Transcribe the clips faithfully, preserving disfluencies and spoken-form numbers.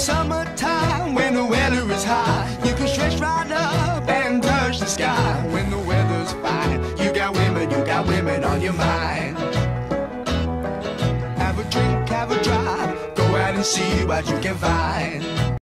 summertime when the weather is high, you can stretch right up and touch the sky. When the weather's fine, you got women, you got women on your mind. Have a drink, have a drive, go out and see what you can find.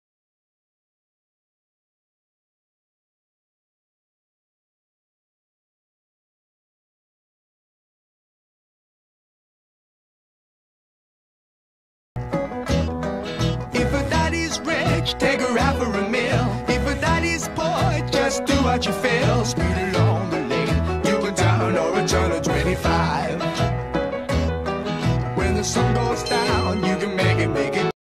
If a daddy's rich, take her out for a meal. If a daddy's poor, just do what you feel. Speed along the lane, you can turn or a turn of twenty-five. When the sun goes down, you can make it, make it.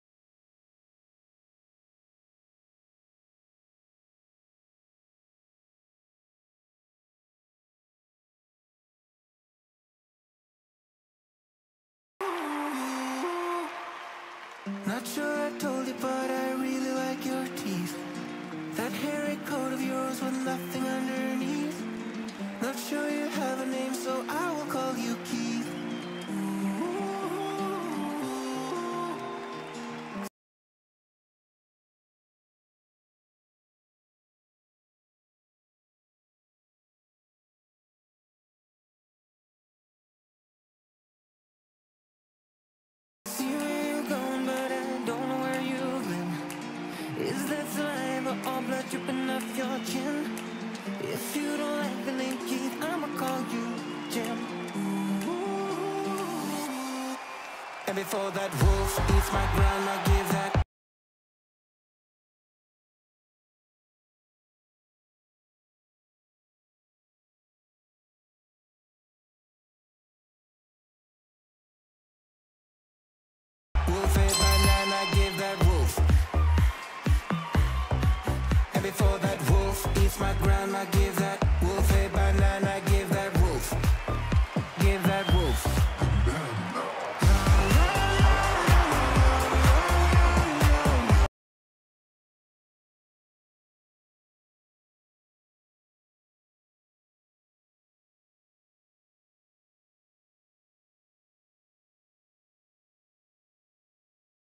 Not sure I told you, but I really like your teeth. That hairy coat of yours with nothing underneath. Not sure you have a name, so I will call you Keith. See where you're going, but I don't know where you've been. Is that saliva or blood dripping off your chin? If you don't like the name Keith, I'ma call you Jim. And before that wolf eats my grandma, give that. Wolf ate banana, give that wolf. And before that wolf eats my grandma, give that.